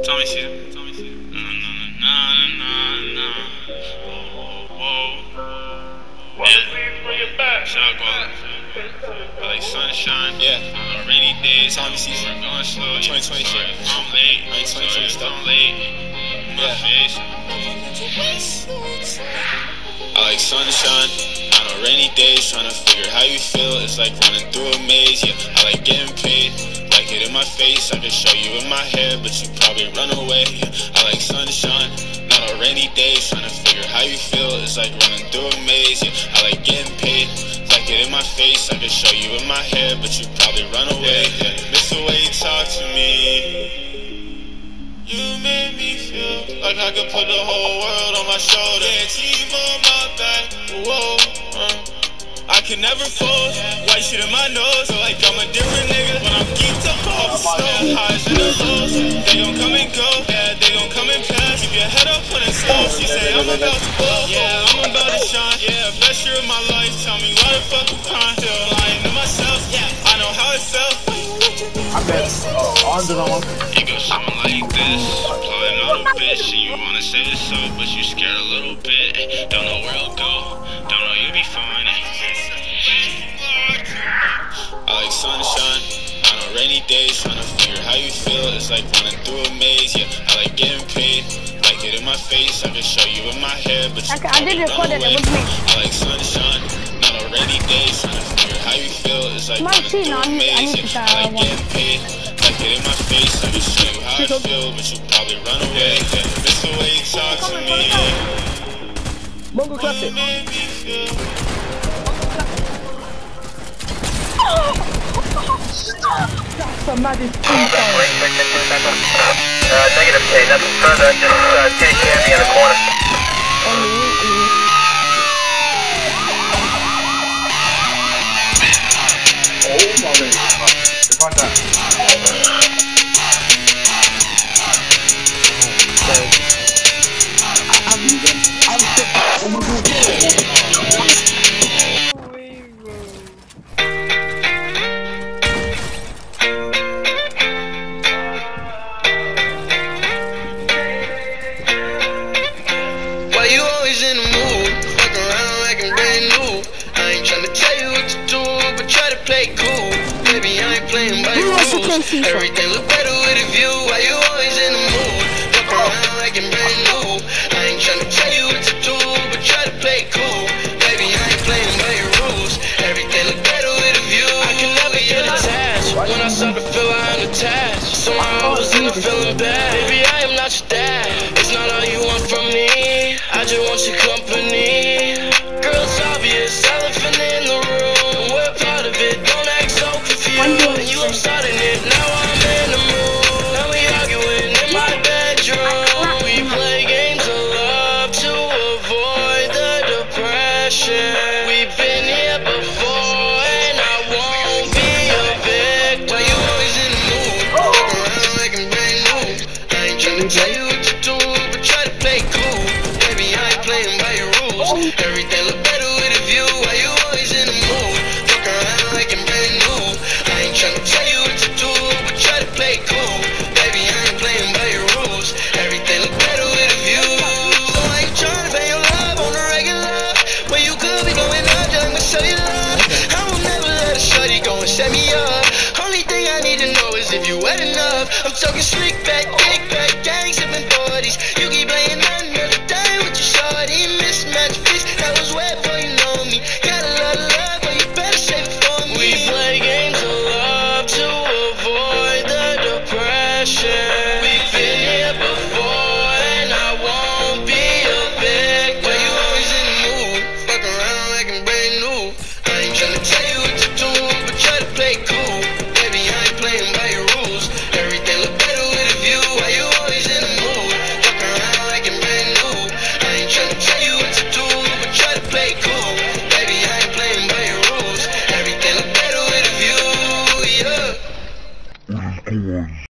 Tommy see it. Tommy see it. Whoa. Yeah. Shout out I like sunshine. Yeah. On rainy days. Tommy season. We're going slow. 2020 shit. I'm late. I ain't 2020 stuff. I'm late. Yeah. I like sunshine. On rainy days, tryna figure how you feel. It's like running through a maze. Yeah. I like getting paid. Like it in my face. I can show you in my head, but you probably run away. Yeah. I like sunshine. Not on rainy days, tryna figure how you feel. It's like running through a maze. Yeah. I like getting paid. Like it in my face. I can show you in my head, but you probably run away. Yeah. Miss the way you talk to me. You made me feel like I could put the whole world on my shoulder. Yeah, team on my back. Whoa. I can never fold. White shit in my nose. Feel like I'm a different nigga when I'm geeked up off the snow. Highs and the lows. They gon' come and go. Yeah, they gon' come and pass. Keep your head up when it's slow. She say I'm about to blow. Yeah, I'm about to shine. Yeah, best year of my life. Tell me why the fuck I'm crying. Still lying to myself. Yeah, I know how it felt. I bet on. It goes something like this. Plotting on a bitch and you wanna save the soul, but you scared a little bit. Don't know where it'll go. Don't know you'll be fine. I like sunshine. On rainy days, tryna figure how you feel. It's like running through a maze. Yeah, I like getting paid. Like it in my face. I can show you in my head, but you probably run away. I like sunshine. Not on rainy days, tryna figure how you feel. It's like running through a maze. Yeah, I like getting paid. Like it in my face. I can show you how I feel, but you probably run away. Yeah, miss the way you talk to me. Bongo classic. That's a maddest negative K, nothing further, just take care of me in the corner. Oh my god. Find that. Everything look better with a view. Why you always in the mood? Look around like I'm brand new. I ain't tryna tell you what to do, but try to play cool. Baby, I ain't playing by your rules. Everything look better with a view. I can never get attached. When I start to feel I'm attached, somehow I was in a feeling bad. Baby, I am not your dad. It's not all you want from me. I just want your company. Girl, it's obvious, elephant in the room. We're part of it. Don't act so confused. And you I'm starting it. Now I'm in the mood. Now we arguing in my bedroom. We play games of love to avoid the depression. We've been here before and I won't be a victim. Why you always in the mood? Look around like I'm brand new. I ain't tryna tell you what to do, but try to play cool. Baby, I ain't playing by your rules. Everything look better with a view. Why you always in the mood? Look around like I'm brand new. I ain't tryna tell you what to do, but try to play cool. Baby, I ain't playing by your rules. Everything look better with a view. So I ain't tryna pay your love on the regular, when you could be going up, just I'ma show you love. I will never let a shorty go and set me up. Only thing I need to know is if you wet enough. I'm talking slick back, kick